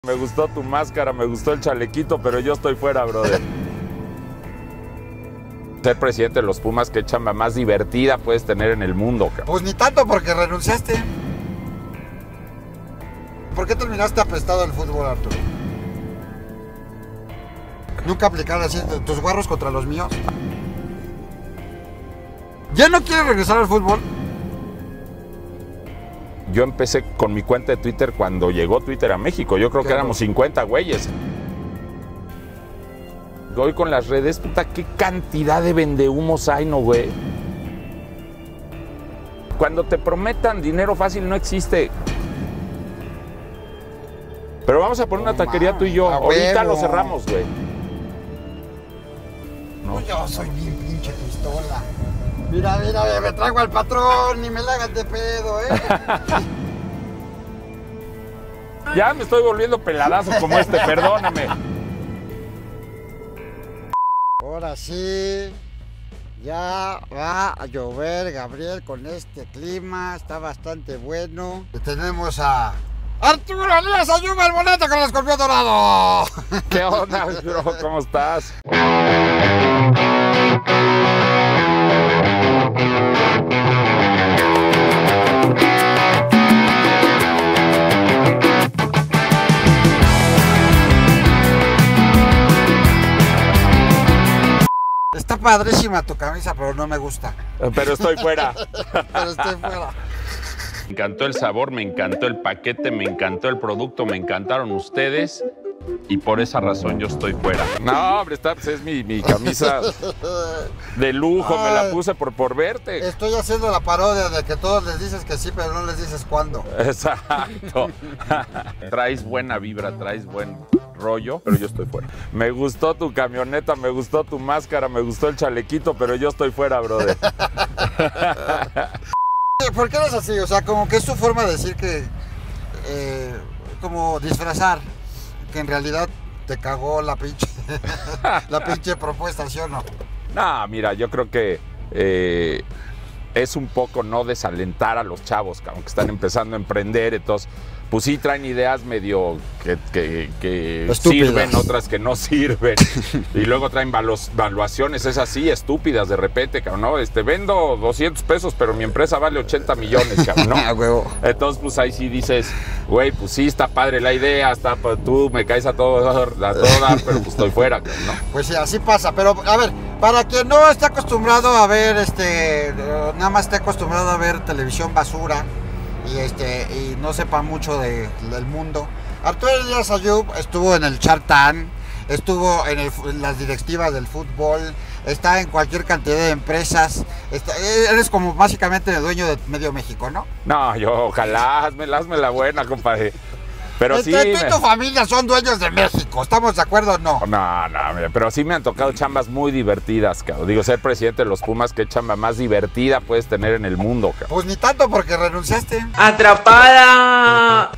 Me gustó tu máscara, me gustó el chalequito, pero yo estoy fuera, brother. Ser presidente de los Pumas, qué chamba más divertida puedes tener en el mundo, cabrón. Pues ni tanto porque renunciaste. ¿Por qué terminaste apestado del fútbol, Arturo? ¿Nunca aplicaron así tus guarros contra los míos? ¿Ya no quieres regresar al fútbol? Yo empecé con mi cuenta de Twitter cuando llegó Twitter a México. Yo creo que éramos 50 güeyes. Hoy con las redes, puta, qué cantidad de vendehumos hay, ¿no, güey? Cuando te prometan dinero fácil no existe. Pero vamos a poner una taquería tú y yo. Ahorita lo cerramos, güey. No, yo soy bien pinche pistola. Mira, mira, me traigo al patrón, ni me la hagan de pedo, ¿eh? Ya me estoy volviendo peladazo como este, perdóname. Ahora sí, ya va a llover, Gabriel, con este clima, está bastante bueno. Tenemos a Arturo Elías Ayuba, el boleto con el escorpión dorado. ¿Qué onda, bro? ¿Cómo estás? Está padrísima tu camisa, pero no me gusta. Pero estoy fuera. Pero estoy fuera. Me encantó el sabor, me encantó el paquete, me encantó el producto, me encantaron ustedes y por esa razón yo estoy fuera. No, hombre, esta pues, es mi camisa de lujo, me la puse por verte. Estoy haciendo la parodia de que todos les dices que sí, pero no les dices cuándo. Exacto. Traes buena vibra, traes buen rollo, pero yo estoy fuera. Me gustó tu camioneta, me gustó tu máscara, me gustó el chalequito, pero yo estoy fuera, brother. ¿Por qué eres así? O sea, como que es tu forma de decir que, como disfrazar, que en realidad te cagó la pinche propuesta, ¿sí o no? No, mira, yo creo que es un poco no desalentar a los chavos, que están empezando a emprender, entonces, pues sí traen ideas medio que sirven, otras que no sirven, y luego traen valuaciones, es así, estúpidas de repente, cabrón, ¿no? Vendo 200 pesos, pero mi empresa vale 80 millones, cabrón, ¿no? Entonces, pues ahí sí dices, güey, pues sí, está padre la idea, pues, tú me caes a todo dar, pero pues estoy fuera, cabrón, ¿no? Pues sí, así pasa, pero a ver, para quien no esté acostumbrado a ver, nada más esté acostumbrado a ver televisión basura, y no sepa mucho del mundo. Arturo Elías Ayub estuvo en el Shark Tank, estuvo en las directivas del fútbol, está en cualquier cantidad de empresas, eres como básicamente el dueño de medio México, ¿no? No, yo ojalá, hazme la buena, compadre. Pero sí, tú y tu familia son dueños de México, ¿estamos de acuerdo o no? No, pero sí me han tocado chambas muy divertidas, cabrón. Digo, ser presidente de los Pumas, qué chamba más divertida puedes tener en el mundo, cabrón. Pues ni tanto porque renunciaste. ¡Atrapada!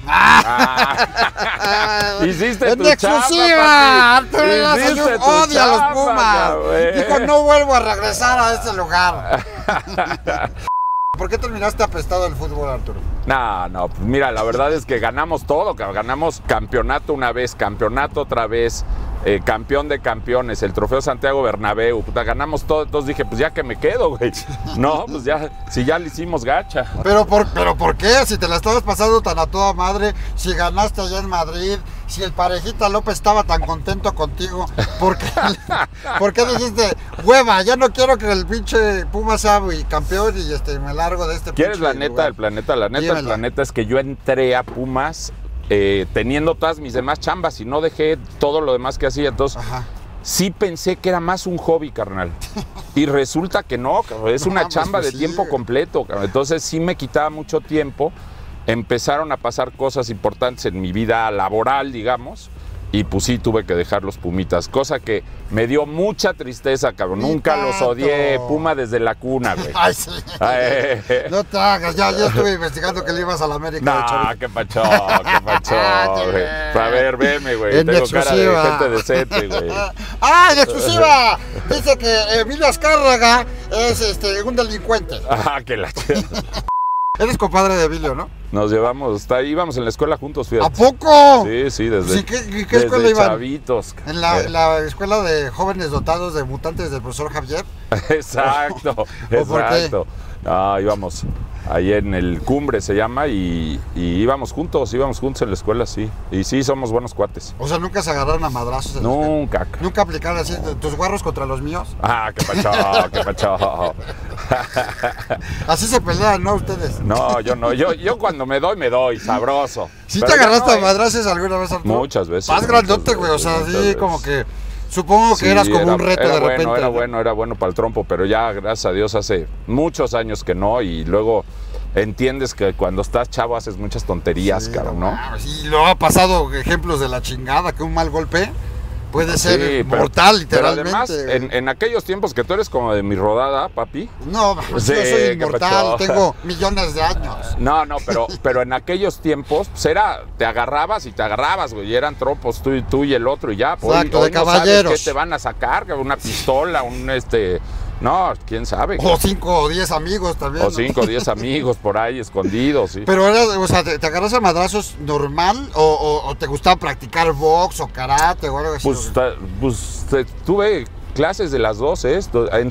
Hiciste en tu exclusiva, chamba, Arturo Elías Ayub odia a los Pumas. Dijo, no vuelvo a regresar a este lugar. ¿Por qué terminaste apestado del fútbol, Arturo? No, pues mira, la verdad es que ganamos todo, ganamos campeonato una vez, campeonato otra vez, campeón de campeones, el trofeo Santiago Bernabéu, puta, ganamos todo, entonces dije, pues ya que me quedo, güey. No, pues ya, si ya le hicimos gacha. ¿Pero por qué? Si te la estabas pasando tan a toda madre, si ganaste allá en Madrid, si el Parejita López estaba tan contento contigo, ¿por qué dijiste, hueva, ya no quiero que el pinche Puma sea campeón y me largo de este ¿Quieres pinche la neta lugar? del planeta? La neta del planeta es que yo entré a Pumas teniendo todas mis demás chambas y no dejé todo lo demás que hacía, entonces sí pensé que era más un hobby, carnal. Y resulta que no, cabrón, es una chamba de tiempo completo, cabrón. Entonces sí me quitaba mucho tiempo. Empezaron a pasar cosas importantes en mi vida laboral, digamos, y pues sí tuve que dejar los Pumitas, cosa que me dio mucha tristeza, cabrón. Nunca los odié, Puma desde la cuna, güey. Ay, sí. No te hagas, ya estuve investigando que le ibas a la América. No, qué pacho, güey. A ver, veme, güey. Tengo cara de gente decente, güey. En exclusiva. Dice que Emilio Azcárraga es un delincuente. Que la Eres compadre de Emilio, ¿no? Nos llevamos, íbamos en la escuela juntos, fíjate. ¿A poco? Sí, desde, Sí, ¿qué escuela iban? chavitos. En la escuela de jóvenes dotados de mutantes del profesor Javier. Exacto, exacto. No, íbamos ahí en el Cumbre se llama y íbamos juntos en la escuela, sí. Y sí, somos buenos cuates. O sea, ¿nunca se agarraron a madrazos? Nunca. ¿Nunca aplicaron así tus guarros contra los míos? Ah, qué pacho, qué pacho. Así se pelean, ¿no? Ustedes. No, yo no. Yo cuando me doy, sabroso. ¿Sí Pero te agarraste no, a madrazos alguna vez, Arturo? Muchas veces. Más grandote, güey, o sea, así como que... Supongo que eras como un reto de repente. Era bueno para el trompo, pero ya, gracias a Dios, hace muchos años que no, y luego entiendes que cuando estás chavo haces muchas tonterías, cabrón, ¿no? Y lo ha pasado ejemplos de la chingada, que un mal golpe puede ser mortal, literalmente. Pero además, en aquellos tiempos que tú eres como de mi rodada, papi. No, Sí, yo soy inmortal, pacho. tengo millones de años. No, pero en aquellos tiempos, pues te agarrabas, güey, y eran trompos, tú y el otro, y ya. Pues, Exacto, hoy de no sabes caballeros. qué te van a sacar, una pistola, no, quién sabe. O 5 o 10 amigos también. O ¿no? 5 o 10 amigos por ahí escondidos, sí. Pero o sea, ¿te agarras a madrazos normal o te gustaba practicar box o karate o algo así? Tuve clases de las dos, ¿eh?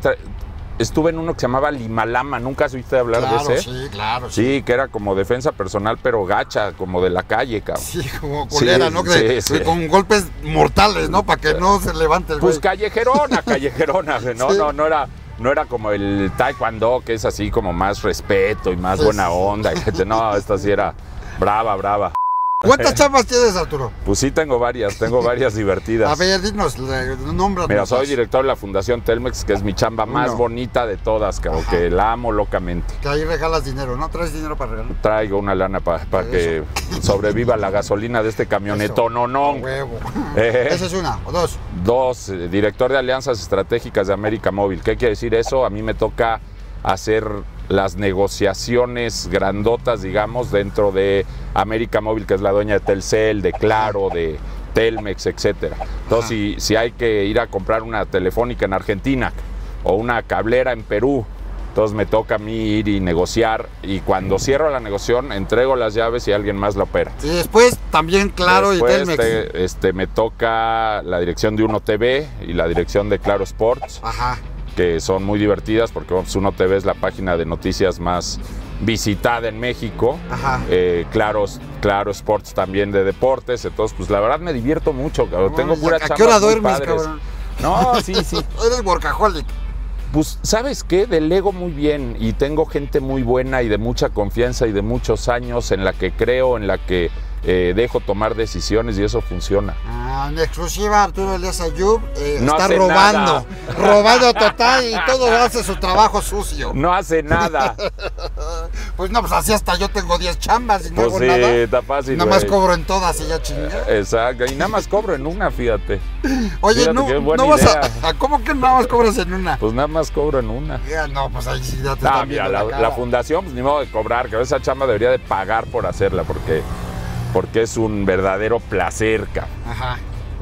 Estuve en uno que se llamaba Limalama, ¿nunca has oído hablar Claro, de ese? sí, claro. Sí, que era como defensa personal, pero gacha, como de la calle, cabrón. Sí, como colera, Sí, ¿no? sí. Con golpes mortales, ¿no? Para que no se levante el güey. Pues callejerona, güey. Sí. No era como el taekwondo, que es así como más respeto y más Sí, buena sí. onda. No, esta sí era brava. ¿Cuántas chambas tienes, Arturo? Pues sí, tengo varias divertidas. A ver, dinos, nómbranos. Mira, soy director de la Fundación Telmex, que es mi chamba más bonita de todas, cabrón, que la amo locamente. Que ahí regalas dinero, ¿no? ¿Traes dinero para regalar? Traigo una lana para que sobreviva la gasolina de este camionetón, A no. huevo. Esa es una, o dos. Dos, director de Alianzas Estratégicas de América Móvil. ¿Qué quiere decir eso? A mí me toca hacer las negociaciones grandotas, digamos, dentro de América Móvil, que es la dueña de Telcel, de Claro, de Telmex, etcétera. Entonces, si hay que ir a comprar una telefónica en Argentina o una cablera en Perú, entonces me toca a mí ir y negociar, y cuando cierro la negociación entrego las llaves y alguien más la opera. Y después también Claro Después, y Telmex. me toca la dirección de Uno TV y la dirección de Claro Sports, Ajá. que son muy divertidas porque Uno TV es la página de noticias más visitada en México. Ajá. Claro Sports también de deportes. Entonces, pues la verdad me divierto mucho, cabrón. Tengo pura chamba. ¿A qué hora muy duermes, padres. cabrón? No, sí. Eres workaholic. Pues, ¿sabes qué? Delego muy bien y tengo gente muy buena y de mucha confianza y de muchos años en la que creo, en la que dejo tomar decisiones, y eso funciona. En exclusiva, Arturo Elías Ayub No está hace robando. nada. Robando total, y todo hace su trabajo sucio. No hace nada. Pues no, pues así hasta yo tengo 10 chambas y no Pues hago sí, nada. está fácil, Nada más güey. cobro en todas y ya chingué. Exacto, y nada más cobro en una, fíjate. Oye, Fíjate qué buena no vas idea. ¿cómo que nada más cobras en una? Pues nada más cobro en una. Ya, no, pues ahí sí ya te Ah, están mira, viendo la cara. fundación, pues ni modo de cobrar, que esa chamba debería de pagar por hacerla, porque es un verdadero placer, cabrón. Ajá.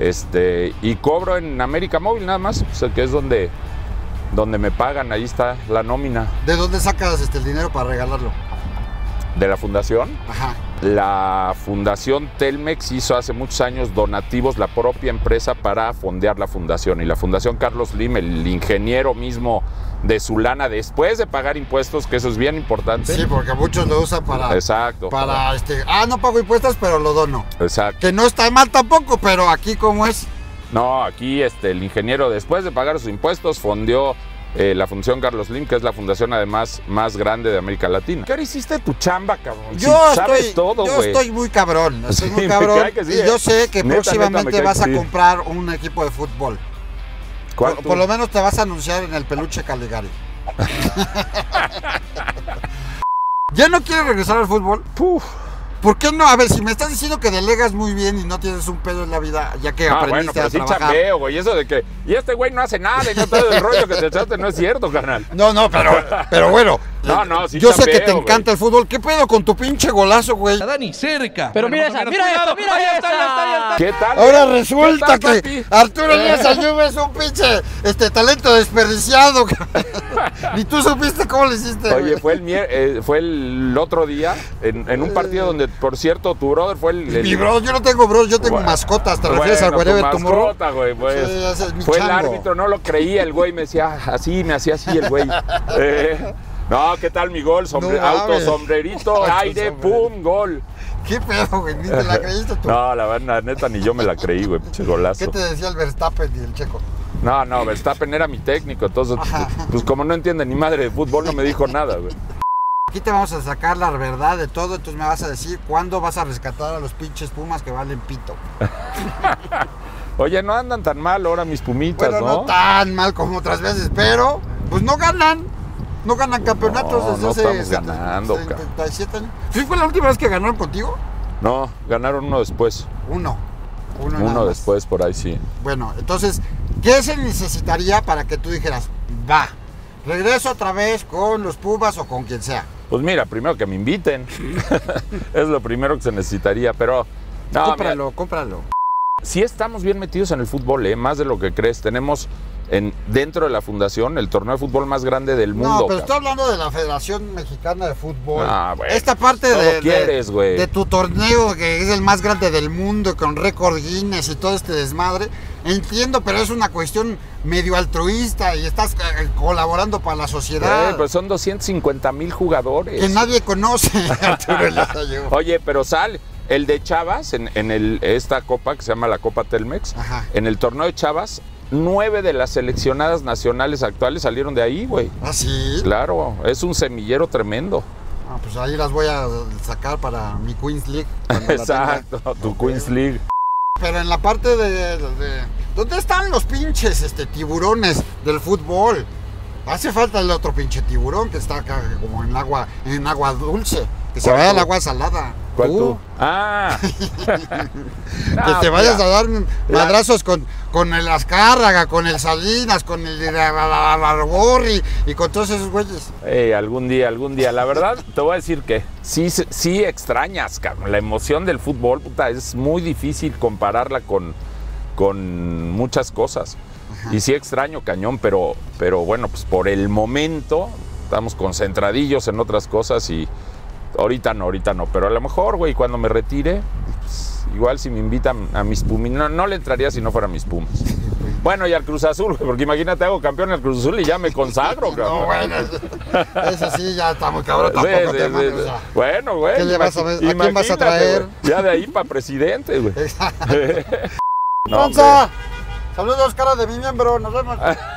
Y cobro en América Móvil nada más, o sea, que es donde me pagan, ahí está la nómina ¿De dónde sacas el dinero para regalarlo? de la fundación. Ajá. La Fundación Telmex hizo hace muchos años donativos, la propia empresa, para fondear la fundación. Y la Fundación Carlos Slim, el ingeniero mismo de su lana, después de pagar impuestos, que eso es bien importante. Sí, porque muchos lo usan para... Exacto. no pago impuestos, pero lo dono. Exacto. Que no está mal tampoco, pero aquí como es... No, aquí el ingeniero, después de pagar sus impuestos, fondeó la Fundación Carlos Slim, que es la fundación además más grande de América Latina. ¿Qué hora hiciste tu chamba, cabrón? Sabes todo, yo güey. estoy muy cabrón, Sí, muy me cabrón. cae que sí, y yo sé que Neta, próximamente me cae vas que a sí. comprar un equipo de fútbol. ¿Cuál Por tú? lo menos te vas a anunciar en el Peluche Caligari. ¿Ya no quieres regresar al fútbol? Puf. ¿Por qué no? A ver, si me estás diciendo que delegas muy bien y no tienes un pedo en la vida, ya que Bueno, aprendiste pero a sí trabajar. chambeo, güey. Eso de que, y este güey no hace nada y no todo el rollo que te echaste no es cierto, carnal. No, pero bueno, No, sí Yo sé que te chambeo, encanta el fútbol. ¿Qué pedo con tu pinche golazo, güey? Dani, cerca. Pero mira esa, mira esto, mira Ahí esa. está. ¿Qué tal? Ahora resulta ¿Qué tal, que papi? Arturo Elías Ayub es un pinche talento desperdiciado. Ni tú supiste cómo le hiciste. Oye, güey. fue el otro día en un partido donde, por cierto, tu brother fue el Mi bro, yo no tengo bros, yo tengo Bueno, mascotas. ¿Te refieres al bueno, Wherever tu Tomorrow? mascota, güey, pues. Sí, ese es mi Fue el chango. árbitro, no lo creía el güey, me decía así, me hacía así el güey. No, ¿qué tal mi gol? No mames. Autosombrerito, aire, pum, gol. ¿Qué pedo, güey? Ni te la creíste tú. No, la verdad, neta, ni yo me la creí, güey, pinche ¿Qué golazo. te decía el Verstappen y el Checo? No, Verstappen era mi técnico, entonces, pues como no entiende ni madre de fútbol, no me dijo nada, güey. Aquí te vamos a sacar la verdad de todo, entonces me vas a decir cuándo vas a rescatar a los pinches Pumas que valen pito. Oye, no andan tan mal ahora mis pumitas, Bueno, ¿no? no tan mal como otras veces, pero pues no ganan. No ganan campeonatos No, desde no hace estamos ganando, 77 años. ¿Sí fue la última vez que ganaron contigo? No, ganaron uno después. Uno nada Uno más. después, por ahí sí. Bueno, entonces, ¿qué se necesitaría para que tú dijeras, va, regreso otra vez con los Pumas o con quien sea? Pues mira, primero que me inviten. Es lo primero que se necesitaría, pero... No, Cómpralo, cómpralo. sí estamos bien metidos en el fútbol, más de lo que crees. Tenemos dentro de la fundación el torneo de fútbol más grande del mundo. No, pero cabrón. estoy hablando de la Federación Mexicana de Fútbol. Ah, bueno. Esta parte Todo quieres, güey. de tu torneo, que es el más grande del mundo, con récord Guinness y todo este desmadre. Entiendo, pero es una cuestión medio altruista y estás colaborando para la sociedad. Pues son 250,000 jugadores. Que nadie conoce. Arturo Elías Ayub. Oye, pero sale. El de Chavas, en esta copa que se llama la Copa Telmex, Ajá. en el torneo de Chavas, 9 de las seleccionadas nacionales actuales salieron de ahí, güey. ¿Ah, sí? Claro, es un semillero tremendo. Ah, pues ahí las voy a sacar para mi Queens League. cuando la tenga. Exacto, tu Queens League. Pero en la parte de ¿dónde están los pinches tiburones del fútbol? Hace falta el otro pinche tiburón que está acá como en agua dulce. Que se ¿Cuál vaya al tú? agua salada. ¿Cuál tú? Ah. Que te vayas a dar madrazos con el Azcárraga, con el Salinas, con el Argorri y con todos esos güeyes. Algún día. La verdad, te voy a decir que sí extrañas, cabrón. La emoción del fútbol, puta, es muy difícil compararla con muchas cosas. Ajá. Y sí extraño, cañón, pero bueno, pues por el momento estamos concentradillos en otras cosas y ahorita no. Pero a lo mejor, güey, cuando me retire, pues, igual si me invitan a mis Pumas, no le entraría si no fuera mis Pumas. Bueno, y al Cruz Azul, porque imagínate, hago campeón al Cruz Azul y ya me consagro, cabrón. No, bueno, eso sí, ya está muy cabrón, tampoco te mames, o sea. Bueno, güey. ¿Qué le vas a ver? ¿A quién vas a traer? Güey, ya de ahí para presidente, güey. No, ¡Gonza! Saludos, cara de mi miembro, nos vemos.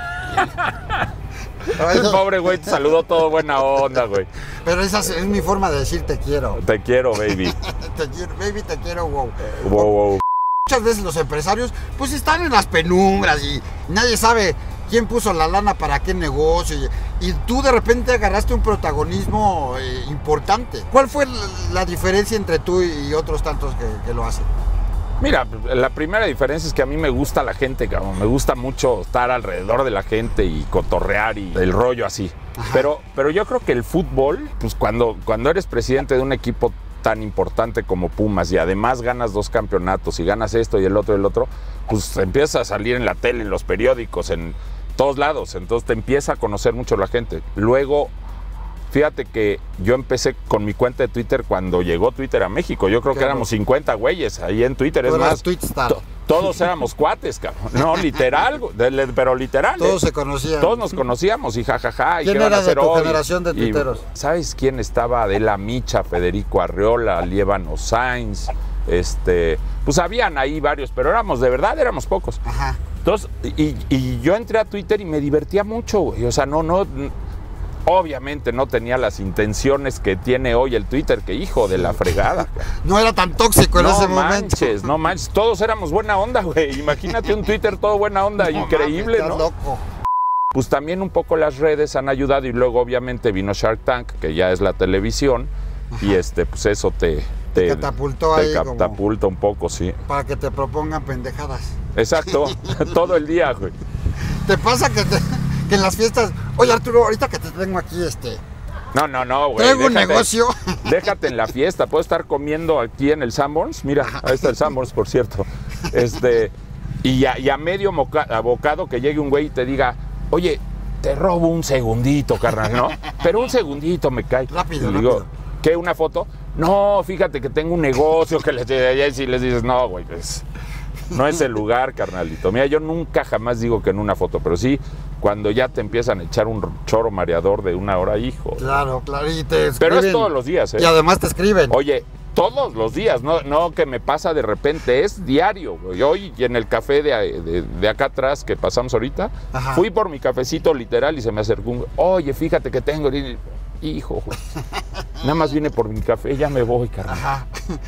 El pobre güey te saludó todo buena onda, güey. Pero esa es mi forma de decir te quiero. Te quiero, baby. Te quiero, baby, te quiero, wow. Wow. Muchas veces los empresarios pues están en las penumbras y nadie sabe quién puso la lana para qué negocio y tú de repente agarraste un protagonismo importante. ¿Cuál fue la diferencia entre tú y otros tantos que lo hacen? Mira, la primera diferencia es que a mí me gusta la gente, cabrón. Me gusta mucho estar alrededor de la gente y cotorrear y el rollo así. Pero yo creo que el fútbol, pues cuando eres presidente de un equipo tan importante como Pumas y además ganas 2 campeonatos y ganas esto y el otro, pues empiezas a salir en la tele, en los periódicos, en todos lados. Entonces te empieza a conocer mucho la gente. Luego, fíjate que yo empecé con mi cuenta de Twitter cuando llegó Twitter a México. Yo creo que éramos 50 güeyes ahí en Twitter. Es más, todos éramos cuates, cabrón. No, literal, pero literal. Todos se conocían. Todos nos conocíamos y jajaja. ¿Quién era de tu generación de tuiteros? ¿Sabes quién estaba? Adela Micha, Federico Arreola, Liébano Sainz. Pues habían ahí varios, pero éramos pocos. Ajá. Entonces, y yo entré a Twitter y me divertía mucho, güey. O sea, obviamente no tenía las intenciones que tiene hoy el Twitter, que hijo de la fregada. No era tan tóxico en ese momento. No manches, todos éramos buena onda, güey. Imagínate un Twitter todo buena onda, increíble, mames, ¿no? Loco. Pues también un poco las redes han ayudado y luego obviamente vino Shark Tank, que ya es la televisión. Ajá. Y pues eso te catapultó ahí. Te catapulta un poco, sí. Para que te propongan pendejadas. Exacto, todo el día, güey. ¿Te pasa que en las fiestas, oye Arturo, ahorita que te tengo aquí, No, güey. Traigo un negocio. Déjate en la fiesta. Puedo estar comiendo aquí en el Sanborns. Mira, ahí está el Sanborns, por cierto. Y a medio bocado que llegue un güey y te diga, oye, te robo un segundito, carnal, ¿no? Pero un segundito me cae. Rápido, y digo, rápido. ¿qué? ¿Una foto? No, fíjate que tengo un negocio que les y les dices, no, güey, pues, no es el lugar, carnalito. Mira, yo nunca jamás digo que en una foto, pero sí cuando ya te empiezan a echar un choro mareador de 1 hora, hijo. Claro, y te escriben. Pero es todos los días, ¿eh? Y además te escriben. Oye, todos los días, no que me pasa de repente, es diario, güey. Hoy en el café de acá atrás que pasamos ahorita, Ajá. fui por mi cafecito literal y se me acercó un, oye, fíjate que tengo, hijo, güey. Nada más vine por mi café, ya me voy, carnal. Ajá.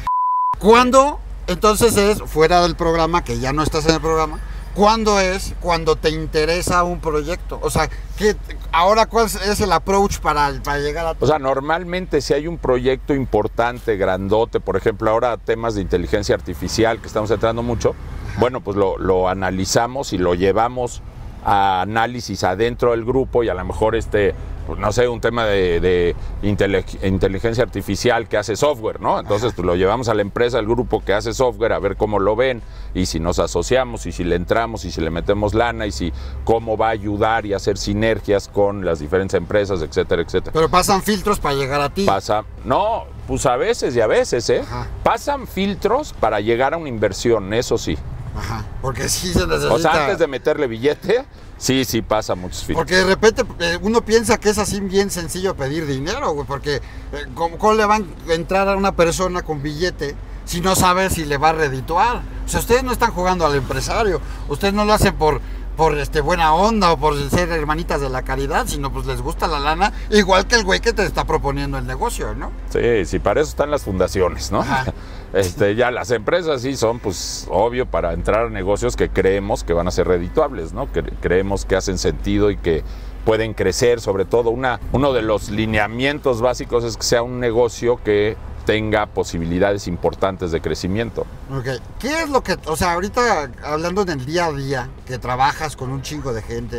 ¿Cuándo entonces es fuera del programa, que ya no estás en el programa? ¿Cuándo es cuando te interesa un proyecto? O sea, ahora ¿cuál es el approach para llegar a... O sea, normalmente si hay un proyecto importante, grandote, por ejemplo, ahora temas de inteligencia artificial que estamos entrando mucho, bueno, pues lo analizamos y lo llevamos a análisis adentro del grupo y a lo mejor pues no sé, un tema de inteligencia artificial que hace software, ¿no? Entonces pues, lo llevamos a la empresa, al grupo que hace software, a ver cómo lo ven y si nos asociamos y si le entramos y si le metemos lana y si cómo va a ayudar y hacer sinergias con las diferentes empresas, etcétera, etcétera. Pero pasan filtros para llegar a ti. No, pues a veces y a veces, ¿eh? Ajá. Pasan filtros para llegar a una inversión, eso sí. Ajá, porque sí se necesita... O sea, antes de meterle billete, sí pasa muchos filtros. Porque de repente uno piensa que es así bien sencillo pedir dinero, güey, porque ¿cómo le van a entrar a una persona con billete si no sabe si le va a redituar? O sea, ustedes no están jugando al empresario, ustedes no lo hacen por buena onda o por ser hermanitas de la caridad, sino pues les gusta la lana, igual que el güey que te está proponiendo el negocio, ¿no? Sí, para eso están las fundaciones, ¿no? Ajá. Ya las empresas sí son, pues, obvio, para entrar a negocios que creemos que van a ser redituables, ¿no? Que creemos que hacen sentido y que pueden crecer, sobre todo. Uno de los lineamientos básicos es que sea un negocio que tenga posibilidades importantes de crecimiento. Ok, ¿qué es lo que, o sea, ahorita hablando en el día a día, que trabajas con un chingo de gente,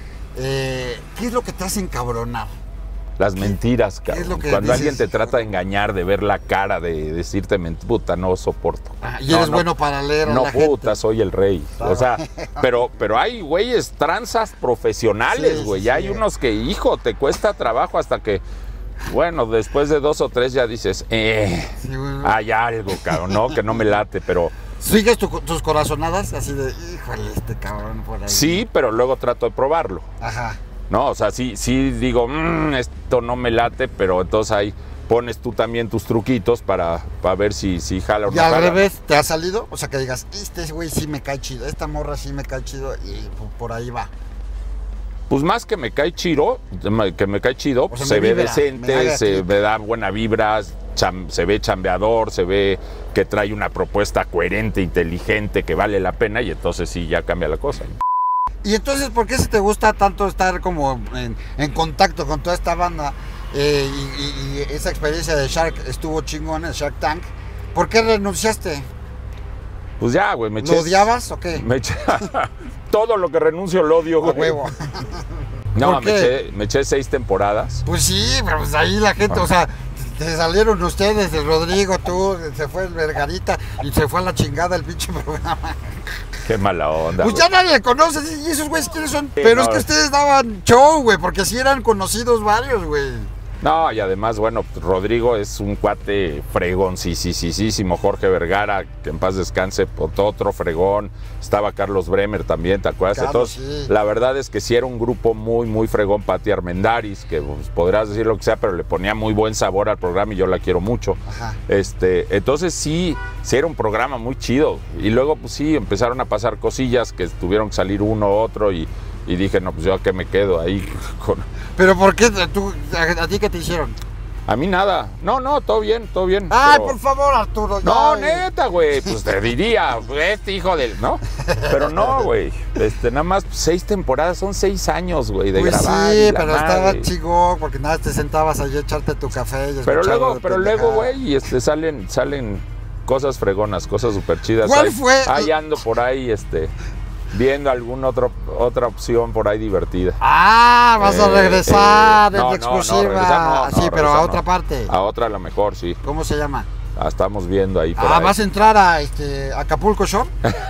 ¿qué es lo que te hace encabronar? Las mentiras, cabrón. es lo que Cuando dices? alguien te trata de engañar, de ver la cara, de decirte puta, no soporto. Y eres bueno para leer a No, la puta, gente. soy el rey. Claro. O sea, pero hay güeyes tranzas profesionales, Sí, güey. sí, Ya hay sí. unos que, hijo, te cuesta trabajo hasta que, bueno, después de 2 o 3 ya dices, Sí, güey. hay algo, cabrón, ¿no? Que no me late, pero ¿Sigues tus corazonadas así de, híjole, este cabrón por ahí? sí, pero luego trato de probarlo. Ajá. No, o sea, sí digo, esto no me late, pero entonces ahí pones tú también tus truquitos para ver si jala o no ¿Y al jala. revés te ha salido? O sea, que digas, este güey sí me cae chido, esta morra sí me cae chido y por ahí va. Pues más que me cae chido, O sea, se me ve vibra, decente, me da me da buena vibra, se ve chambeador, se ve que trae una propuesta coherente, inteligente, que vale la pena y entonces sí ya cambia la cosa. Y entonces, ¿por qué si te gusta tanto estar como en contacto con toda esta banda y esa experiencia de Shark estuvo chingón en Shark Tank? ¿Por qué renunciaste? Pues ya, güey, me eché... ¿Lo odiabas o qué? Me eché... Todo lo que renuncio lo odio, A güey. huevo. No, ¿Por qué? me eché 6 temporadas. Pues sí, pero pues ahí la gente, o sea, te salieron ustedes, el Rodrigo, tú, se fue el Vergarita y se fue a la chingada el pinche programa. Qué mala onda, Pues güey. ya nadie conoce, ¿y esos güeyes quiénes son? Sí, Pero es no. que ustedes daban show, güey, porque sí eran conocidos varios, güey. No, y además, bueno, Rodrigo es un cuate fregón, sí, Jorge Vergara, que en paz descanse, otro fregón. Estaba Carlos Bremer también, ¿te acuerdas? Carlos, Entonces, sí. la verdad es que sí era un grupo muy fregón. Pati Armendáriz, que pues, podrás decir lo que sea, pero le ponía muy buen sabor al programa y yo la quiero mucho. Ajá. Entonces sí era un programa muy chido. Y luego, pues sí, empezaron a pasar cosillas que tuvieron que salir uno u otro y dije, no, pues yo a qué me quedo ahí con... Pero ¿por qué a ti qué te hicieron? A mí nada. No, todo bien. Ay, pero- por favor, Arturo. ya, No, güey. neta, güey, pues te diría, este hijo del, ¿no? Pero no, güey, nada más 6 temporadas, son 6 años, güey, de Pues grabar. sí, y la pero madre. estaba chingón, porque nada, te sentabas allí a echarte tu café y Pero escucharlo luego, de pero pendejada. luego, güey, y salen cosas fregonas, cosas súper chidas. ¿Cuál Ahí- fue? Ahí ando por ahí, viendo alguna otra opción por ahí divertida. Ah, vas a regresar en no, exclusiva. regresar no, sí, pero regresar a otra parte. A otra a lo mejor, sí. ¿Cómo se llama? La estamos viendo ahí por ahí. ¿Vas a entrar a Acapulco Shore?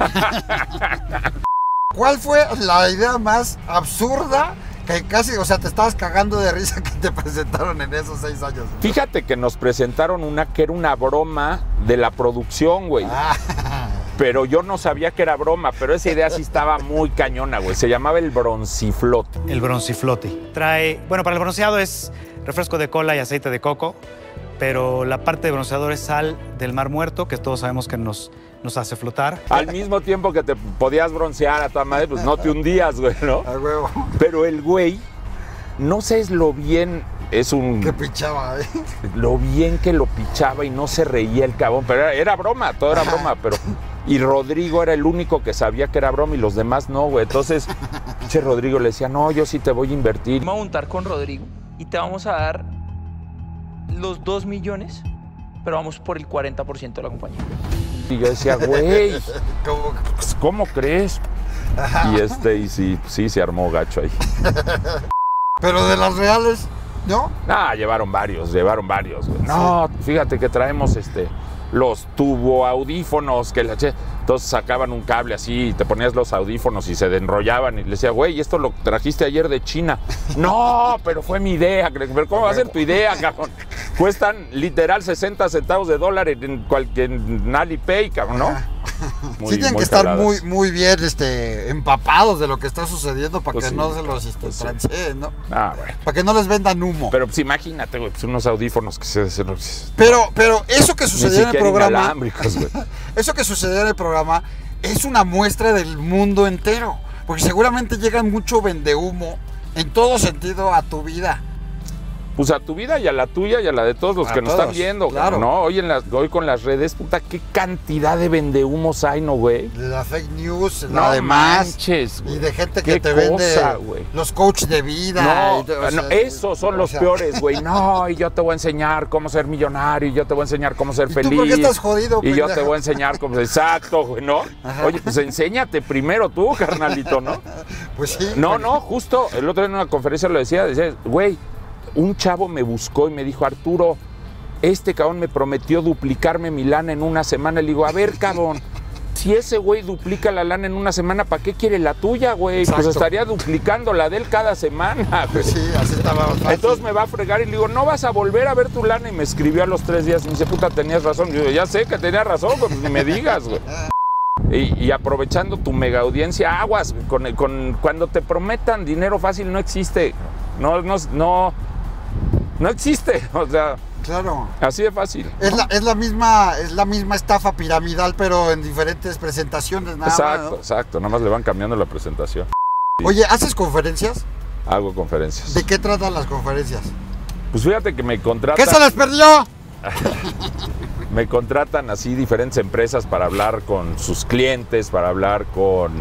¿Cuál fue la idea más absurda que casi, o sea, te estabas cagando de risa que te presentaron en esos 6 años? Fíjate que nos presentaron una que era una broma de la producción, güey. Pero yo no sabía que era broma, pero esa idea sí estaba muy cañona, güey. Se llamaba el bronciflote. El bronciflote. Trae, bueno, para el bronceado es refresco de cola y aceite de coco, pero la parte de bronceador es sal del Mar Muerto, que todos sabemos que nos hace flotar. Al mismo tiempo que te podías broncear a tu madre, pues no te hundías, güey, ¿no? A huevo. Pero el güey, no sé lo bien, es un... Que pichaba, ¿eh? Lo bien que lo pichaba y no se reía el cabrón, pero era broma, todo era broma, pero... Y Rodrigo era el único que sabía que era broma y los demás no, güey. Entonces, Rodrigo le decía, no, yo sí te voy a invertir. Vamos a juntar con Rodrigo y te vamos a dar los 2 millones, pero vamos por el 40% de la compañía. Y yo decía, güey, ¿cómo crees? Y sí, se armó gacho ahí. Pero de las reales, ¿no? Llevaron varios, güey. No, fíjate que traemos los audífonos que entonces sacaban un cable así y te ponías los audífonos y se enrollaban y le decía, güey, esto lo trajiste ayer de China. No, pero fue mi idea. Pero ¿cómo va a ser tu idea, cabrón? Cuestan literal 60 centavos de dólar en Alipay, cabrón, ¿no? Sí tienen que estar muy bien empapados de lo que está sucediendo para que no se los transeen, ¿no? Bueno. Para que no les vendan humo. Pero pues imagínate, güey, pues unos audífonos que se Pero eso que sucedió en el programa, güey. Eso que sucedió en el programa es una muestra del mundo entero, porque seguramente llega mucho vendehumo en todo sentido a tu vida. Pues a tu vida y a la tuya y a la de todos los que nos están viendo, claro. ¿No? Hoy con las redes, puta, qué cantidad de vendehumos hay, ¿no, güey? De la fake news, no manches, y de gente que te vende los coaches de vida. Esos son los peores, güey. No, y yo te voy a enseñar cómo ser millonario, y yo te voy a enseñar cómo ser feliz. ¿Tú por qué estás jodido, Y yo te voy a enseñar cómo... Exacto, güey, ¿no? Ajá. Oye, pues enséñate primero tú, carnalito, ¿no? Pues sí. No, justo el otro día en una conferencia lo decía, güey, un chavo me buscó y me dijo, Arturo, este cabrón me prometió duplicarme mi lana en una semana. Le digo, a ver, cabrón, si ese güey duplica la lana en una semana, ¿para qué quiere la tuya, güey? Pues estaría duplicando la de él cada semana, güey. Sí, así estaba fácil. Entonces me va a fregar y le digo, no vas a volver a ver tu lana. Y me escribió a los 3 días y me dice, puta, tenías razón. Y yo, ya sé que tenía razón, pues ni me digas, güey. Y aprovechando tu mega audiencia, aguas, cuando te prometan dinero fácil no existe. No existe, o sea, claro. Así de fácil. Es la misma estafa piramidal, pero en diferentes presentaciones, nada más, ¿no? Exacto, nada más le van cambiando la presentación. Sí. Oye, ¿haces conferencias? Hago conferencias. ¿De qué tratan las conferencias? Pues fíjate que me contratan... ¿Qué se les perdió? Me contratan así diferentes empresas para hablar con sus clientes, para hablar con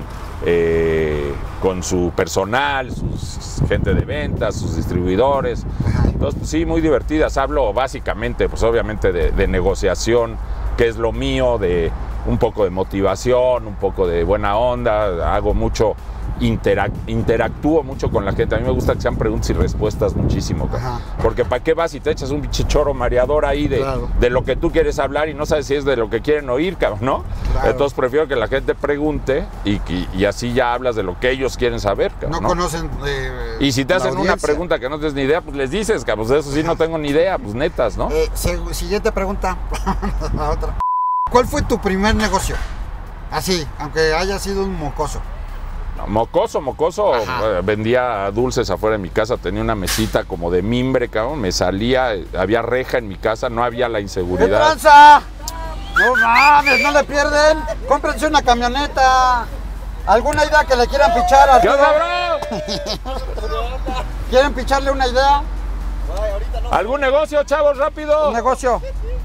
su personal, sus gente de ventas, sus distribuidores. Entonces, pues, sí, muy divertidas. Hablo básicamente, pues obviamente de negociación, que es lo mío, de un poco de motivación, un poco de buena onda. Hago mucho, interactúo mucho con la gente. A mí me gusta que sean preguntas y respuestas muchísimo. Porque ¿para qué vas y te echas un pinche choro mareador ahí de lo que tú quieres hablar y no sabes si es de lo que quieren oír, cabrón, ¿no? Claro. Entonces prefiero que la gente pregunte y así ya hablas de lo que ellos quieren saber, cabrón, ¿no? Conocen y si te hacen una pregunta que no tienes ni idea, pues les dices, cabrón, pues de eso sí no tengo ni idea, pues netas, ¿no? Siguiente pregunta. La otra. ¿Cuál fue tu primer negocio? Así, aunque haya sido un mocoso. Mocoso, vendía dulces afuera de mi casa, tenía una mesita como de mimbre, cabrón, me salía, había reja en mi casa, no había la inseguridad. ¡Qué tranza! No mames, no le pierden, cómprense una camioneta. ¿Alguna idea que le quieran pichar a ¿Qué onda, bro? ¿Quieren picharle una idea? ¿Algún negocio, chavos, rápido? Un negocio.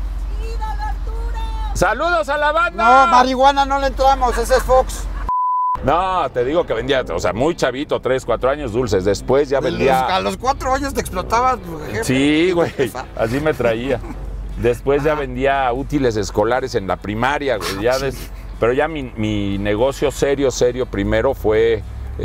¡Saludos a la banda! No, marihuana no le entramos, ese es Fox. No, te digo que vendía, o sea, muy chavito, 3, 4 años dulces. Después ya vendía... A los 4 años te explotaba tu jefe. Sí, güey, así me traía. Después ya vendía útiles escolares en la primaria, güey. Ya Pero ya mi negocio serio primero fue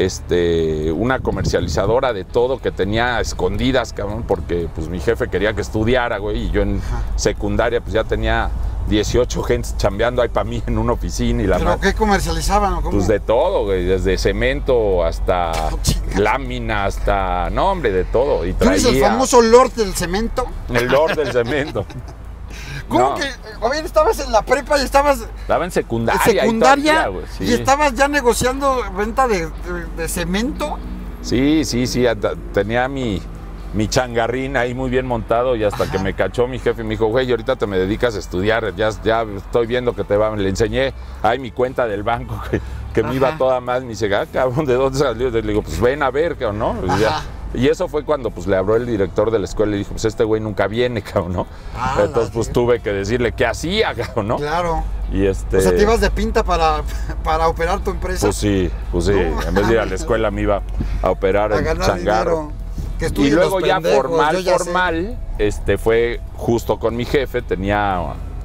una comercializadora de todo que tenía a escondidas, cabrón, porque pues mi jefe quería que estudiara, güey, y yo en secundaria pues ya tenía 18 gentes chambeando ahí para mí en una oficina y la ¿Pero qué comercializaban o cómo? Pues de todo, güey, desde cemento hasta lámina, hasta, no hombre, de todo. Y ¿Tú eres el famoso Lord del cemento? El Lord del cemento. ¿Cómo que? A ver, estabas en la prepa y estabas... Estaba en secundaria. ¿Secundaria? Güey, sí. ¿Y estabas ya negociando venta de cemento? Sí, tenía mi changarrín ahí muy bien montado y hasta que me cachó mi jefe y me dijo, güey, ahorita te me dedicas a estudiar, ya estoy viendo que te va. Le enseñé ahí mi cuenta del banco que me iba toda mal. Me dice, cabrón, ¿de dónde salió? Le digo, pues ven a ver, cabrón, ¿no? Y eso fue cuando pues le habló el director de la escuela y dijo, pues este güey nunca viene, cabrón, ¿no? Entonces pues tuve que decirle qué hacía, cabrón, ¿no? Claro. Y O sea, te ibas de pinta para operar tu empresa. Pues sí. No. En vez de ir a la escuela me iba a operar en changarro. Y luego ya formal, fue justo con mi jefe, tenía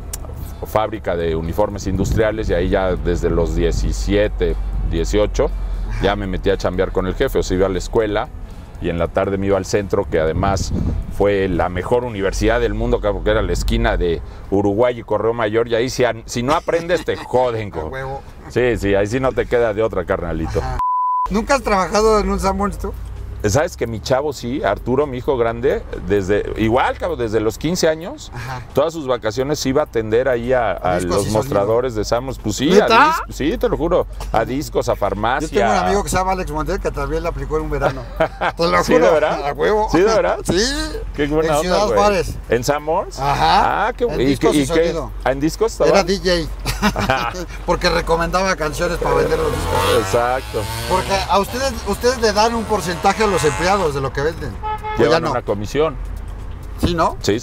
fábrica de uniformes industriales y ahí ya desde los 17, 18, ya me metí a chambear con el jefe, o sea, iba a la escuela y en la tarde me iba al centro, que además fue la mejor universidad del mundo, porque era la esquina de Uruguay y Correo Mayor, y ahí si no aprendes te joden. Sí, ahí sí no te queda de otra, carnalito. Ajá. ¿Nunca has trabajado en un Sanborns tú? ¿Sabes que mi chavo sí, Arturo, mi hijo grande, desde los 15 años, todas sus vacaciones iba a atender ahí a los mostradores de Sanborns? Pues sí, sí, te lo juro, a discos, a farmacia. Yo tengo un amigo que se llama Alex Montel que también la aplicó en un verano. Te lo juro. ¿Sí, de verdad? A huevo. ¿Sí, de verdad? Sí. Qué buena en onda, Ciudad güey. Juárez. ¿En Sanborns? Ajá. Qué en discos y sonido. ¿En discos estaba? Era DJ. Porque recomendaba canciones para vender los discos. Exacto. Porque a ustedes le dan un porcentaje a los empleados de lo que venden. Llevan una comisión. ¿Sí, no? Sí.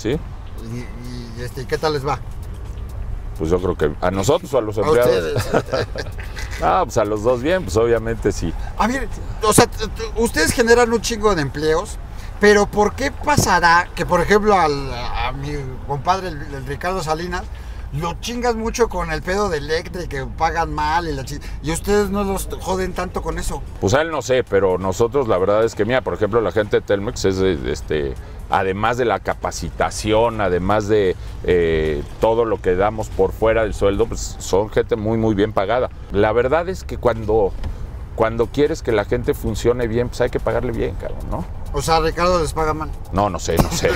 ¿Y qué tal les va? Pues yo creo que a nosotros o a los empleados. Pues a los dos bien, pues obviamente sí. A ver, o sea, ustedes generan un chingo de empleos, pero ¿por qué pasará que, por ejemplo, a mi compadre, el Ricardo Salinas, lo chingas mucho con el pedo de Electra y que pagan mal y ustedes no los joden tanto con eso? Pues a él no sé, pero nosotros la verdad es que, mira, por ejemplo, la gente de Telmex es además de la capacitación, además de todo lo que damos por fuera del sueldo, pues son gente muy, muy bien pagada. La verdad es que cuando quieres que la gente funcione bien, pues hay que pagarle bien, cabrón, ¿no? O sea, Ricardo les paga mal. No sé.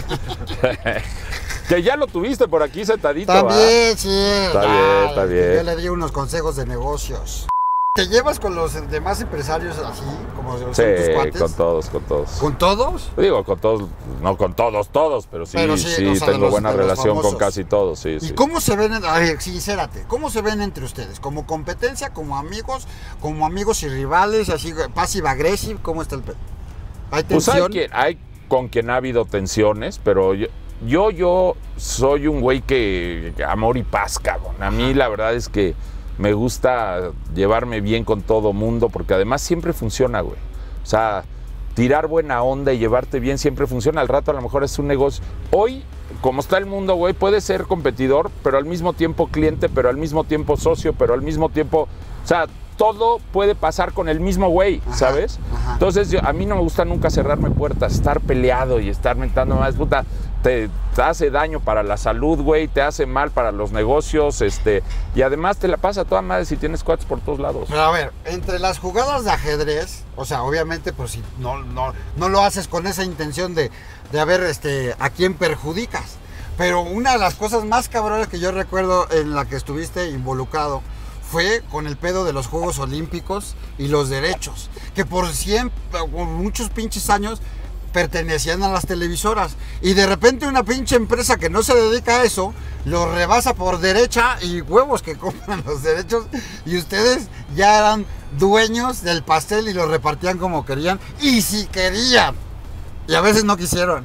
Que ya lo tuviste por aquí sentadito. También, sí. Está bien. Yo le di unos consejos de negocios. ¿Te llevas con los demás empresarios así, como son tus cuates? Con todos. ¿Con todos? Digo, con todos, no con todos, pero sí tengo buena relación con casi todos, sí. ¿Y cómo se ven, a ver, sincérate, cómo se ven entre ustedes? ¿Como competencia, como amigos y rivales, así, passive agresive? ¿Cómo está el pedo? ¿Hay tensión? Pues hay con quien ha habido tensiones, pero yo soy un güey que amor y paz, cabrón. A mí la verdad es que me gusta llevarme bien con todo mundo, porque además siempre funciona, güey. O sea, tirar buena onda y llevarte bien siempre funciona. Al rato a lo mejor es un negocio. Hoy, como está el mundo, güey, puedes ser competidor, pero al mismo tiempo cliente, pero al mismo tiempo socio, pero al mismo tiempo... O sea, todo puede pasar con el mismo güey, ¿sabes? Entonces, a mí no me gusta nunca cerrarme puertas, estar peleado y estar mentando más, puta, te hace daño para la salud, güey, te hace mal para los negocios, y además te la pasa toda madre si tienes cuates por todos lados. Pero a ver, entre las jugadas de ajedrez, o sea, obviamente, pues si no lo haces con esa intención de a ver, a quién perjudicas, pero una de las cosas más cabronas que yo recuerdo en la que estuviste involucrado fue con el pedo de los Juegos Olímpicos y los derechos, que por muchos pinches años pertenecían a las televisoras, y de repente una pinche empresa que no se dedica a eso lo rebasa por derecha, y huevos que compran los derechos, y ustedes ya eran dueños del pastel y lo repartían como querían, y si querían, y a veces no quisieron.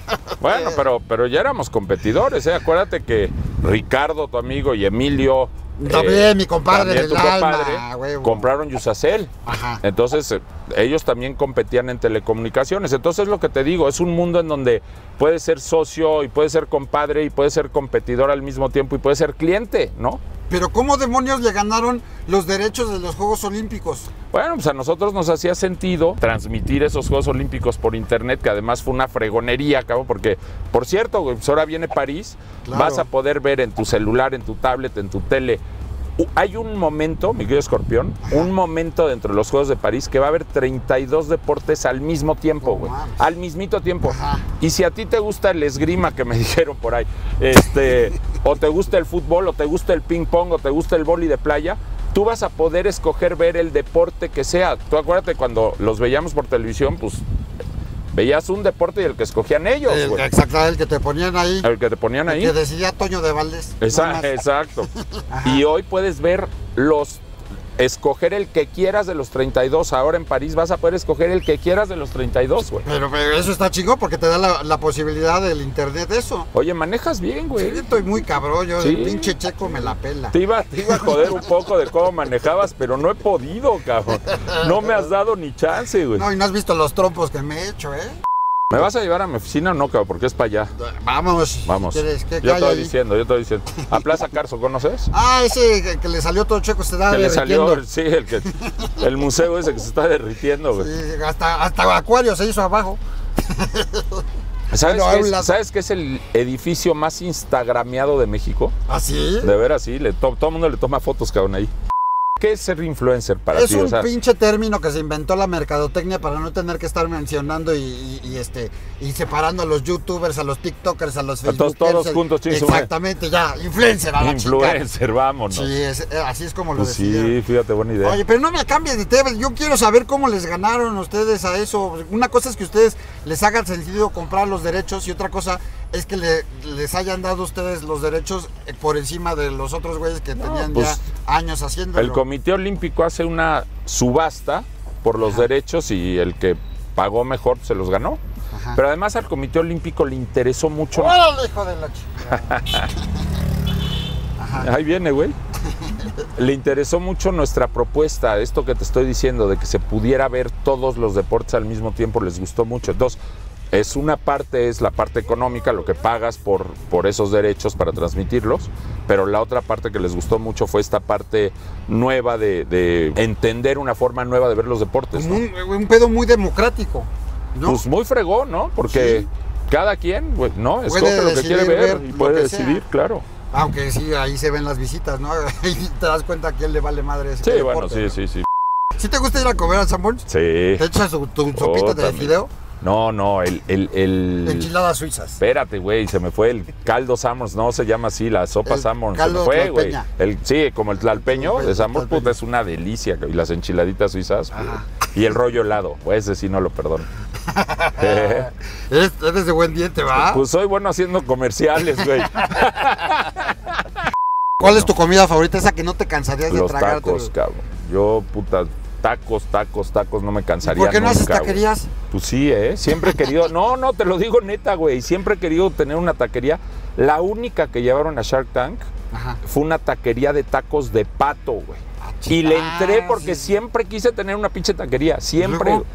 Bueno, pero ya éramos competidores, ¿eh? Acuérdate que Ricardo, tu amigo, y Emilio, También mi compadre también del tu alma, compadre, huevo. compraron Yusacell. Ajá. Entonces, ellos también competían en telecomunicaciones. Entonces, lo que te digo, es un mundo en donde puedes ser socio y puedes ser compadre y puedes ser competidor al mismo tiempo y puedes ser cliente, ¿no? Pero ¿cómo demonios le ganaron los derechos de los Juegos Olímpicos? Bueno, pues a nosotros nos hacía sentido transmitir esos Juegos Olímpicos por internet, que además fue una fregonería, cabrón, porque, por cierto, güey, pues ahora viene París, Claro. vas a poder ver en tu celular, en tu tablet, en tu tele. Hay un momento, mi querido Escorpión, un momento dentro de los Juegos de París que va a haber 32 deportes al mismo tiempo, No güey. mames. Al mismito tiempo. Ajá. Y si a ti te gusta el esgrima, que me dijeron por ahí, o te gusta el fútbol, o te gusta el ping pong, o te gusta el vóley de playa, tú vas a poder escoger ver el deporte que sea. Tú acuérdate, cuando los veíamos por televisión, pues veías un deporte y el que escogían ellos, güey. Exacto, el que te ponían ahí. El que te ponían El ahí. que decidía Toño de Valdés. Exacto. Y hoy puedes ver escoger el que quieras de los 32. Ahora en París vas a poder escoger el que quieras de los 32, güey. Pero eso está chingón porque te da la posibilidad del internet de eso. Oye, manejas bien, Sí, güey. estoy muy cabrón, yo Sí. el pinche Checo me la pela. Te iba a joder un poco de cómo manejabas, pero no he podido, cabrón. No me has dado ni chance, güey. No, y no has visto los trompos que me he hecho, ¿eh? ¿Me vas a llevar a mi oficina o no, cabrón? Porque es para allá. Vamos. Vamos. ¿Quieres? ¿Qué Yo hay estoy ahí? diciendo. A Plaza Carso, ¿conoces? Ah, ese que le salió todo chueco, se da Que le derritiendo. salió, sí, el museo ese que se está derritiendo, güey. Sí, hasta acuario se hizo abajo. ¿Sabes, Bueno, qué habla- ¿Sabes qué es el edificio más instagrameado de México? ¿Así? De veras, sí. Todo el mundo le toma fotos, cabrón, ahí. ¿Qué es ser influencer para Es ti? un O sea, pinche término que se inventó la mercadotecnia para no tener que estar mencionando y separando a los youtubers, a los tiktokers, a los Entonces, facebookers. todos juntos, chingue su madre. Exactamente, ya, influencer a la chica. influencer, vámonos. Sí, así es como lo Pues decidieron. sí, fíjate, buena idea. Oye, pero no me cambies de tema, yo quiero saber cómo les ganaron ustedes a eso. Una cosa es que ustedes les hagan sentido comprar los derechos y otra cosa es que les hayan dado ustedes los derechos por encima de los otros güeyes que tenían pues, ya años haciéndolo. El Comité Olímpico hace una subasta por los derechos y el que pagó mejor se los ganó. Ajá. Pero además al Comité Olímpico le interesó mucho. ¡Órale, hijo de la chica! Ahí viene, güey. Le interesó mucho nuestra propuesta, esto que te estoy diciendo, de que se pudiera ver todos los deportes al mismo tiempo, les gustó mucho. Entonces, es la parte económica, lo que pagas por esos derechos para transmitirlos, pero la otra parte que les gustó mucho fue esta parte nueva de entender una forma nueva de ver los deportes, ¿no? Un pedo muy democrático, ¿no? Pues muy fregón, ¿no? Porque Sí. cada quien, güey, ¿no? Puede Escoge lo que quiere decidir ver ver y lo puede que sea. decidir, claro. Aunque sí, ahí se ven las visitas, ¿no? Ahí te das cuenta a quién le vale madre ese Sí, deporte, bueno, ¿no? sí. ¿Sí te gusta ir a comer al Sanborns? Sí. ¿Te echas tu sopita de también. fideo? No, el Enchiladas suizas. Espérate, güey, se me fue el caldo Summers, no se llama así, la sopa El Summers, se me caldo fue, güey. tlalpeña. Sí, como el tlalpeño Sí, de el Summers, tlalpeño. puta, es una delicia, y las enchiladitas suizas, güey. Ajá. Y el rollo helado, pues ese sí no lo perdono. Eres de buen diente, ¿va? Pues soy bueno haciendo comerciales, güey. ¿Cuál es tu comida favorita? Esa que no te cansarías de Los tragar. tacos, cabrón. Yo, puta, tacos, no me cansaría ¿Por qué no haces nunca, güey. taquerías? Pues sí, siempre he querido, no, te lo digo neta, güey, siempre he querido tener una taquería. La única que llevaron a Shark Tank Ajá. fue una taquería de tacos de pato, güey. Y le entré porque siempre quise tener una pinche taquería, siempre. ¿Luego?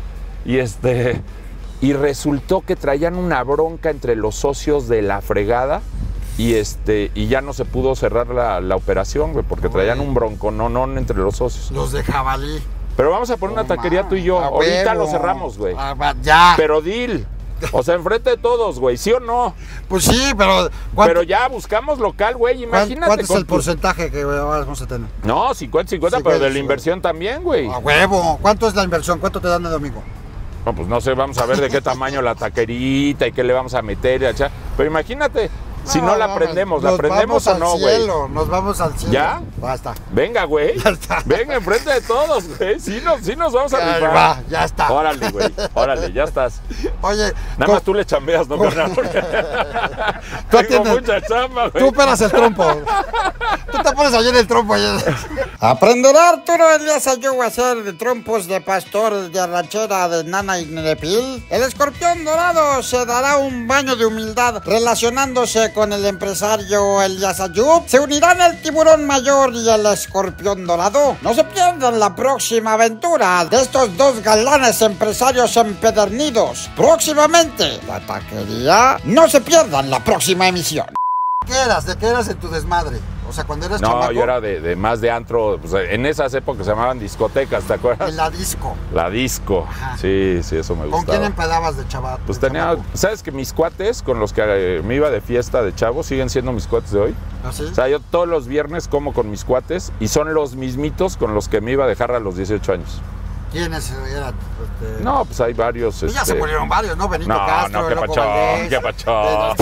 Y resultó que traían una bronca entre los socios de la fregada y ya no se pudo cerrar la operación, güey, porque traían un bronco, no entre los socios. Los de jabalí. Pero vamos a poner una taquería tú y yo. A Ahorita huevo. lo cerramos, güey. Ya. Pero deal. O sea, enfrente de todos, güey, ¿sí o no? Pues sí, pero Pero ya buscamos local, güey, imagínate. ¿cuánto es con el porcentaje que vamos a tener? No, 50-50, pero de la inversión también, güey. A huevo. ¿Cuánto es la inversión? ¿Cuánto te dan de domingo? No, pues no sé, vamos a ver de qué tamaño la taquerita y qué le vamos a meter. Pero imagínate, si no la mames, prendemos, ¿la nos prendemos o vamos no, al güey? cielo, Nos vamos al cielo. ¿Ya? Basta. Venga, güey. Ya está. Venga, enfrente de todos, güey. Sí nos vamos a Ya rifar. va, ya está. Órale, güey. Órale, ya estás. Oye, Nada más tú le chambeas, ¿no, carnal? Tú Tengo tienes- mucha chamba, güey. tú operas el trompo. Tú te pones ayer el trompo. ¿Aprenderá Arturo Elías Ayú a hacer trompos de pastor, de arrachera, de nana y nepil? El escorpión dorado se dará un baño de humildad relacionándose que con el empresario Elías Ayub se unirán el tiburón mayor y el escorpión dorado. No se pierdan la próxima aventura de estos dos galanes empresarios empedernidos. Próximamente, la taquería. No se pierdan la próxima emisión. ¿De qué eras en tu desmadre? O sea, cuando eras chamaco. No, yo era de más de antro. Pues, en esas épocas se llamaban discotecas, ¿te acuerdas? En la disco. La disco. Ajá. Sí, eso me gustaba. ¿Con quién empedabas de chaval? Pues tenía, ¿sabes que mis cuates con los que me iba de fiesta de chavo siguen siendo mis cuates de hoy? ¿Ah, sí? O sea, yo todos los viernes como con mis cuates y son los mismitos con los que me iba a dejar a los 18 años. ¿Quiénes eran? No, pues hay varios. Ya se murieron varios, ¿no? Benito No, Castro, no, qué Loco pacho, Valdés. qué pacho.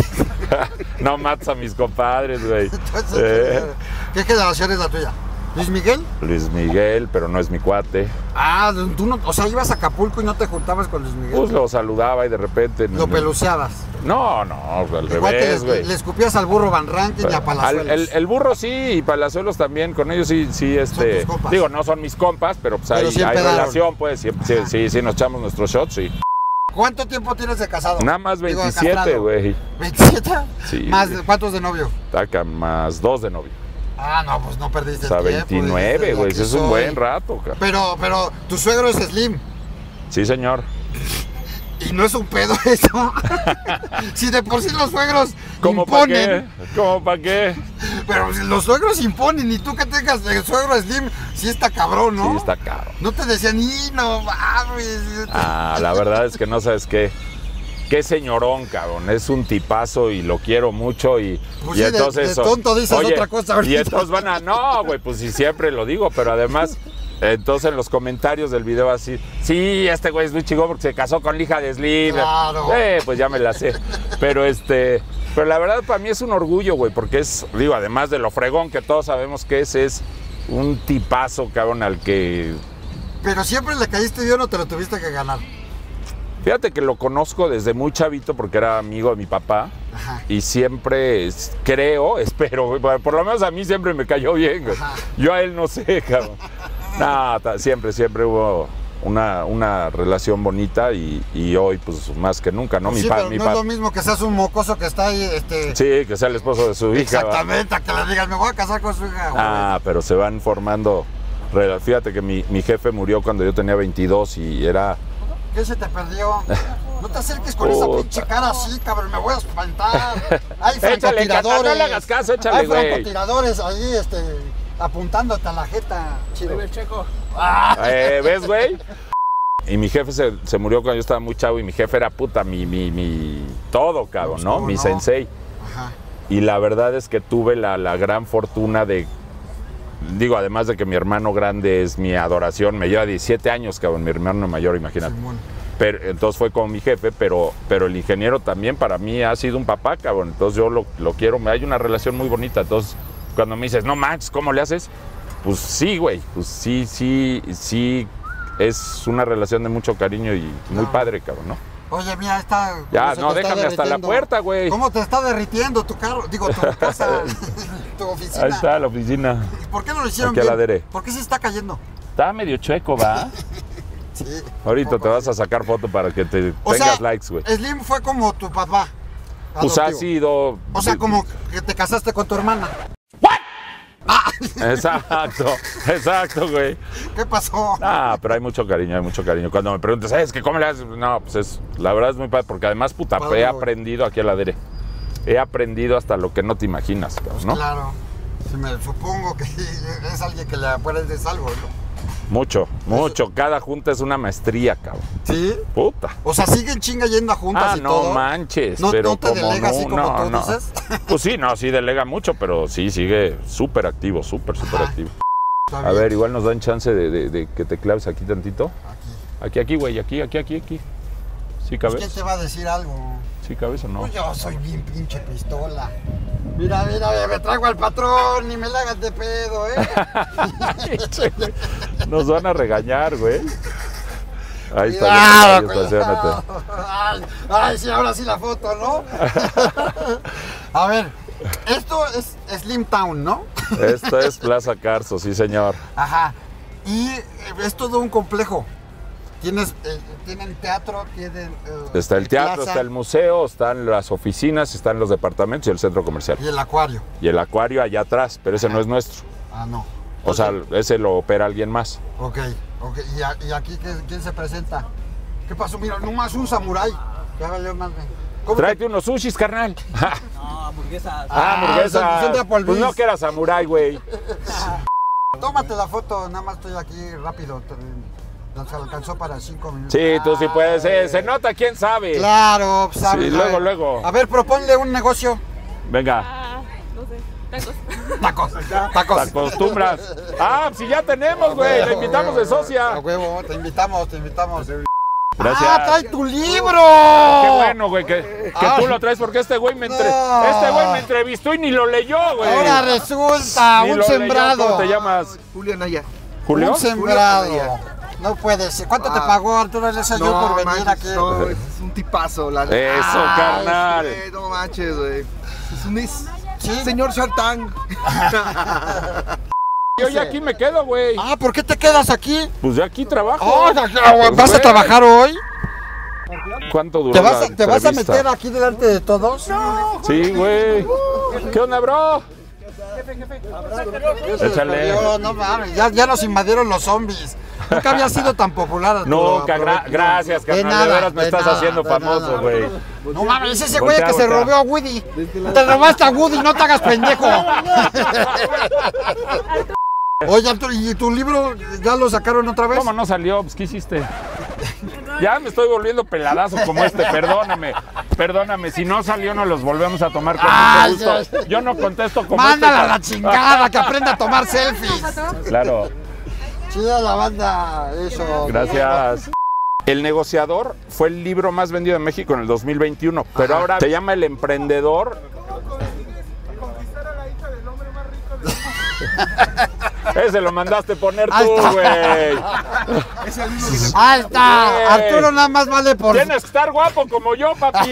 No matas a mis compadres, güey. Entonces, ¿qué generación es la tuya? ¿Luis Miguel? Luis Miguel, pero no es mi cuate. Ah, tú no, o sea, ibas a Acapulco y no te juntabas con Luis Miguel. Pues lo saludaba y de repente... Lo peluceabas. No, al Igual revés, que güey. le escupías al burro Van Rankin y a Palazuelos. El burro sí, y Palazuelos también, con ellos sí, Son tus compas. digo, no son mis compas, pero pues Pero hay, sí hay empedaron. relación, pues, sí, nos echamos nuestros shots, sí. ¿Cuánto tiempo tienes de casado? Nada más Digo, de 27, castrado. güey. ¿27? Sí. ¿Más cuántos de novio? Taca, más 2 de novio. Ah, no, pues no perdiste O sea, el tiempo. 29, dijiste, güey, aquí eso es un soy. buen rato, cara. Pero tu suegro es Slim. Sí, señor. Y no es un pedo eso. Si de por sí los suegros ¿Cómo para imponen. qué? ¿Cómo para qué? Pero si los suegros imponen y tú que tengas el suegro Slim, sí está cabrón, ¿no? Sí, está caro. No te decían, no mames. Ah, la verdad es que no sabes qué. Qué señorón, cabrón. Es un tipazo y lo quiero mucho y, Pues y sí, entonces... de tonto dices otra cosa ahorita. Y entonces van a... No, güey, pues sí, siempre lo digo, pero además... Entonces en los comentarios del video así... Sí, este güey es muy chingón porque se casó con la hija de Slim. Claro. Pues ya me la sé. Pero Pero la verdad para mí es un orgullo, güey, porque es... Digo, además de lo fregón que todos sabemos que es un tipazo, cabrón, al que... Pero siempre le caíste bien o te lo tuviste que ganar. Fíjate que lo conozco desde muy chavito porque era amigo de mi papá. Ajá. Y siempre espero, güey, por lo menos a mí siempre me cayó bien, güey. Ajá. Yo a él no sé, cabrón. No, siempre hubo una relación bonita y hoy pues más que nunca, ¿no? Sí, pero no es lo mismo que seas un mocoso que está ahí, Sí, que sea el esposo de su hija. Exactamente, a que le digas, me voy a casar con su hija, güey. Ah, pero se van formando. Fíjate que mi jefe murió cuando yo tenía 22 y era... ¿Qué se te perdió? No te acerques con esa pinche cara así, cabrón, me voy a espantar. Hay Échale, francotiradores. no le hagas caso, échale, Hay güey. francotiradores ahí, apuntándote a la jeta. Chido. ¿Ves, güey? Y mi jefe se murió cuando yo estaba muy chavo y mi jefe era puta, mi todo, cabrón, Pues, ¿no? ¿cómo Mi no? sensei. Ajá. Y la verdad es que tuve la gran fortuna de... Digo, además de que mi hermano grande es mi adoración, me lleva 17 años, cabrón, mi hermano mayor, imagínate. Simón. Pero, entonces fue como mi jefe, pero el ingeniero también para mí ha sido un papá, cabrón. Entonces yo lo quiero, hay una relación muy bonita. Entonces cuando me dices, no Max, ¿cómo le haces? Pues sí, güey, pues sí, es una relación de mucho cariño y muy padre, cabrón, ¿no? Oye, mira, está... Ya, se no, te está déjame hasta la derritiendo. puerta, güey. ¿Cómo te está derritiendo tu carro? Digo, tu casa, tu oficina. Ahí está la oficina. ¿Por qué no lo hicieron Aquí a la bien? dere. ¿Por qué se está cayendo? Está medio chueco, ¿va? Sí. Ahorita te vas a sacar foto para que te O tengas sea, likes, güey. Slim fue como tu papá. Pues ha adoptivo. sido... O sea, como que te casaste con tu hermana. Exacto, güey. ¿Qué pasó? Ah, pero hay mucho cariño. Cuando me preguntas, ¿sabes qué? ¿Cómo le haces? No, pues la verdad es muy padre, porque además, puta, Padre, he güey. aprendido aquí a la dere. He aprendido hasta lo que no te imaginas, cabrón, ¿no? Claro. Sí, supongo que es alguien que le aprendes algo, ¿no? Mucho. Cada junta es una maestría, cabrón. ¿Sí? Puta. O sea, siguen chinga yendo a juntas y no todo. manches, ¿No, pero no te como delega así no, como tú no. dices? Pues sí, sí delega mucho, pero sí sigue súper activo, súper Ajá. activo. Está A bien. ver, igual nos dan chance de que te claves aquí tantito. Aquí, güey, aquí. ¿Sí Pues, cabes? ¿quién te va a decir algo? ¿Sí cabes o no? Pues yo soy bien pinche pistola. Mira, me traigo al patrón, ni me la hagas de pedo, Nos van a regañar, güey. Ahí está, Cuidado, estacionate. Ay, sí, ahora sí la foto, ¿no? A ver, esto es Slim Town, ¿no? Esto es Plaza Carso, sí, señor. Ajá. Y es todo un complejo. ¿Tienen teatro? ¿Tienen, Está el teatro, plaza? está el museo, están las oficinas, están los departamentos y el centro comercial. Y el acuario. Y el acuario allá atrás, pero ese no es nuestro. Ah, no. O sea, ese lo opera alguien más. Ok. ¿Y aquí quién se presenta? ¿Qué pasó? Mira, nomás un samurái. Ya valió más bien. Tráete unos sushis, carnal. No, hamburguesas. Hamburguesa. son de Applebee's. Pues no que era samurái, güey. Tómate la foto, nada más estoy aquí rápido. Nos alcanzó para 5 minutos. Sí, tú sí puedes. Se nota, quién sabe. Claro, sabes. Sí, luego. A ver, proponle un negocio. Venga. No sé, tacos. Tacos. Te acostumbras. Si ya tenemos, güey. Le invitamos de A socia. huevo, te invitamos. Gracias. ¡Ah, trae tu libro! Qué bueno, güey, que tú lo traes porque este güey me entrevistó y ni lo leyó, güey. Ahora resulta, Ni un lo leyó. sembrado. ¿Cómo te llamas? Julio Anaya. ¿Julio? Un sembrado. No puede ser. ¿Cuánto te pagó Arturo Elisa yo por venir manches, aquí? No, es un tipazo, la Eso, carnal. No manches, güey. Es un Sí. señor Shark Tank. Yo ya aquí me quedo, güey. Ah, ¿por qué te quedas aquí? Pues ya aquí trabajo. Oh, ¿vas a güey. trabajar hoy? ¿Cuánto duró ¿Te vas a entrevista? meter aquí delante de todos? Sí, güey. ¿Qué onda, bro? Échale. No mames, ya nos invadieron los zombies. Nunca había sido tan popular. Arturo. Nunca, gracias, De carnal. nada, De veras me de estás nada, haciendo de famoso, nada. güey. No mames, ese güey Voltea, que se voltea. robó a Woody. Te robaste a Woody, no te hagas pendejo. Oye, Arturo, ¿y tu libro ya lo sacaron otra vez? ¿Cómo no salió? Pues, ¿qué histe? Ya me estoy volviendo peladazo como este, perdóname, si no salió nos los volvemos a tomar con Ay, mucho gusto. Yo no contesto como Mándala a este. la chingada, que aprenda a tomar selfies. Claro, Chida la banda, eso. gracias. El Negociador fue el libro más vendido en México en el 2021, pero ahora se llama El Emprendedor. Ese lo mandaste poner Ahí tú, está. güey. Ahí está, Güey. Arturo nada más vale por... Tienes que estar guapo como yo, papi.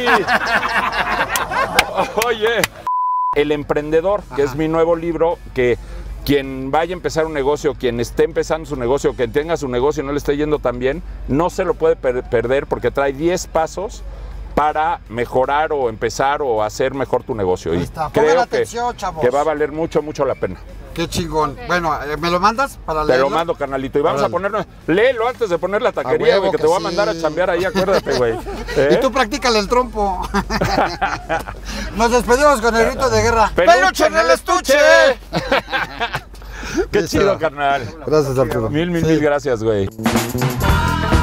Oye, El Emprendedor, que es mi nuevo libro, que quien vaya a empezar un negocio, quien esté empezando su negocio, quien tenga su negocio y no le esté yendo tan bien, no se lo puede perder porque trae 10 pasos para mejorar o empezar o hacer mejor tu negocio. Ahí Y está. Pongan creo atención, chavos. que va a valer mucho la pena. Qué chingón. Bueno, ¿me lo mandas para Te leerlo? lo mando, carnalito. Y vamos Órale. a ponernos... Léelo antes de poner la taquería, huevo güey, que que te voy a sí. mandar a chambear ahí, acuérdate, güey. Y tú practícale el trompo. Nos despedimos con el grito de guerra. ¡Peluche en el estuche! Qué Eso. chido, carnal. Gracias, Arturo. Mil gracias, güey.